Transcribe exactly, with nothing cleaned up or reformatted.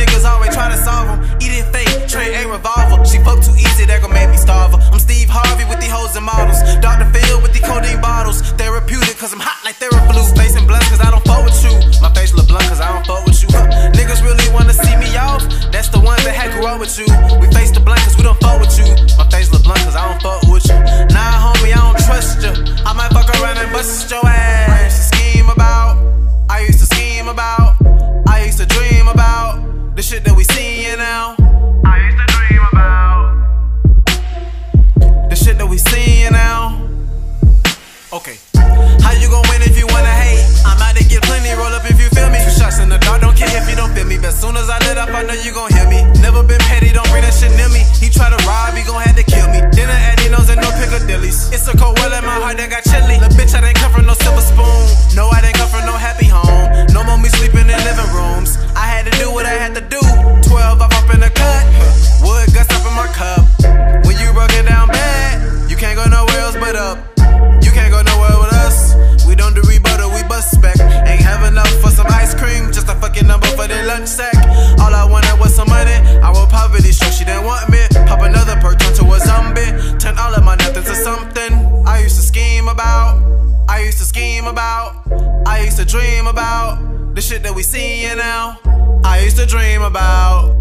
niggas always try to solve them. Eating fake, train a revolver. She fuck too easy, that gon' make me starve her. I'm Steve Harvey with these hoes and models. Doctor Phil with these codeine bottles. Therapeutic cause I'm hot like Theraflu. Facing blunts cause I don't fuck with you. My face look blunt cause I don't fuck with you. Huh. Niggas really wanna see me off. That's the ones that had grew up with you. We face the blunt cause we don't fuck with you. My face look blunt cause I don't fuck with you. Nah homie, I don't trust you. I might fuck around and bust your ass. I used to scheme about. I used to scheme about. I used to dream about the shit that we seeing now. I used to dream about the shit that we seeing now. Okay. How you gon' win if you wanna hate? I'm out to get plenty, roll up if you feel me. Two shots in the dark, don't care if you don't feel me. But as soon as I lit up, I know you gon' hear me. Never been petty, don't bring that shit near me. He try to rob, he gon' have to kill me. Dinner at Dino's and no Piccadilly's. It's a cold well in my heart that got chilly. The bitch, I didn't come from no silver spoon. No, I didn't come from no happy home. No more me sleeping in living rooms. I had to do what I had to do. Twelve off up in the cut. Wood guts up in my cup. When you broke it down bad, you can't go nowhere else but up. You can't go nowhere with us. We don't do rebuttal, we bust back. Ain't have enough for some ice cream, just a fucking number for the lunch sack. All I wanted was some money. I wrote poverty show, she didn't want me. Pop another perk, turn to a zombie. Turn all of my nothing to something. I used to scheme about. I used to scheme about. I used to dream about the shit that we seeing now. I used to dream about.